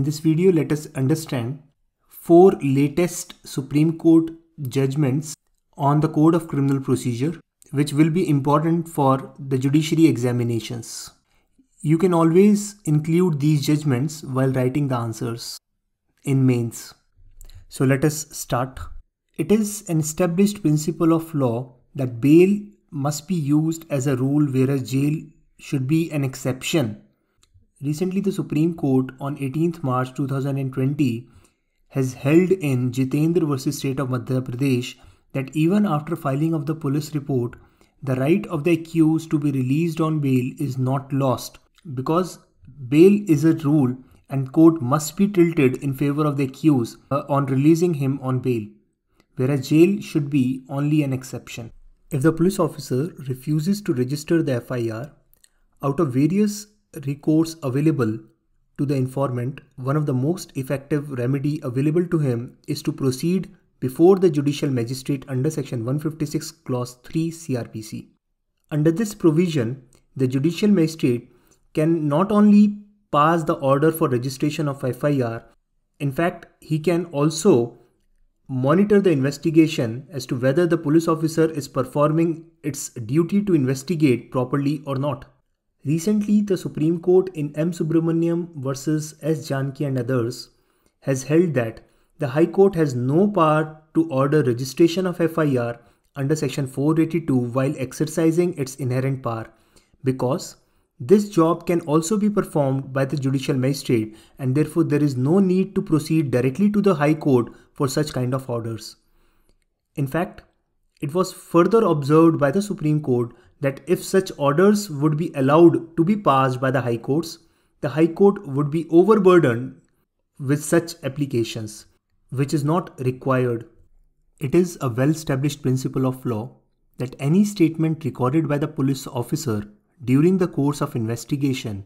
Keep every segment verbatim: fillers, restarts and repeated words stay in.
this video, let us understand four latest Supreme Court judgments on the Code of Criminal Procedure, which will be important for the judiciary examinations. You can always include these judgments while writing the answers in mains. So let us start. It is an established principle of law that bail must be used as a rule, whereas jail should be an exception. Recently, the Supreme Court on eighteenth March two thousand twenty has held in Jitendra versus State of Madhya Pradesh that even after filing of the police report, the right of the accused to be released on bail is not lost, because bail is a rule and court must be tilted in favor of the accused uh, on releasing him on bail, whereas jail should be only an exception. If the police officer refuses to register the F I R, out of various recourse available to the informant, one of the most effective remedy available to him is to proceed before the judicial magistrate under section one fifty-six clause three C R P C. Under this provision, the judicial magistrate can not only pass the order for registration of F I R, in fact, he can also monitor the investigation as to whether the police officer is performing its duty to investigate properly or not. Recently, the Supreme Court in M. Subramaniam versus S. Janki and others has held that the High Court has no power to order registration of F I R under section four eighty-two while exercising its inherent power, because this job can also be performed by the judicial magistrate, and therefore there is no need to proceed directly to the High Court for such kind of orders. In fact, it was further observed by the Supreme Court that if such orders would be allowed to be passed by the High Courts, the High Court would be overburdened with such applications, which is not required. It is a well-established principle of law that any statement recorded by the police officer during the course of investigation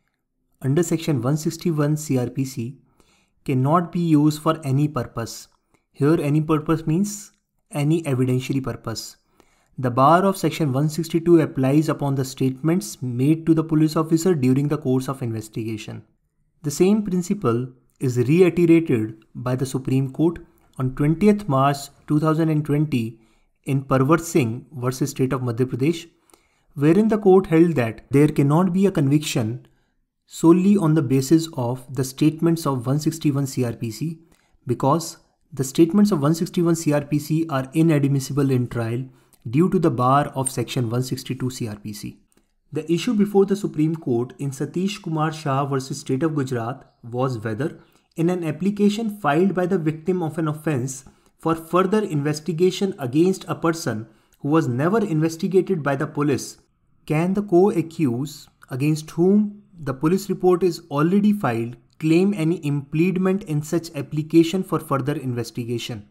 under section one sixty-one C R P C cannot be used for any purpose. Here, any purpose means any evidentiary purpose. The bar of section one sixty-two applies upon the statements made to the police officer during the course of investigation. The same principle is reiterated by the Supreme Court on twentieth March two thousand twenty in Parvat Singh versus State of Madhya Pradesh, wherein the court held that there cannot be a conviction solely on the basis of the statements of one sixty-one C R P C, because the statements of one sixty-one C R P C are inadmissible in trial due to the bar of section one sixty-two C R P C. The issue before the Supreme Court in Satish Kumar Shah versus State of Gujarat was whether, in an application filed by the victim of an offence for further investigation against a person who was never investigated by the police, can the co-accused against whom the police report is already filed claim any impediment in such application for further investigation.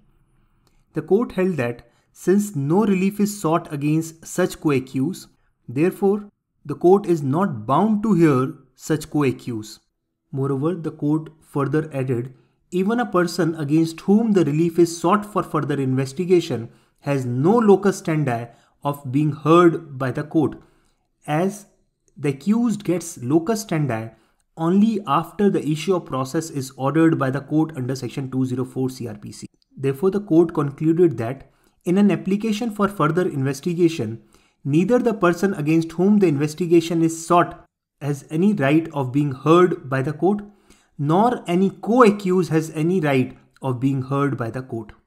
The court held that since no relief is sought against such co-accused, therefore the court is not bound to hear such co-accused. Moreover, the court further added, even a person against whom the relief is sought for further investigation has no locus standi of being heard by the court, as the accused gets locus standi only after the issue of process is ordered by the court under section two oh four C R P C. Therefore, the court concluded that in an application for further investigation, neither the person against whom the investigation is sought has any right of being heard by the court, nor any co-accused has any right of being heard by the court.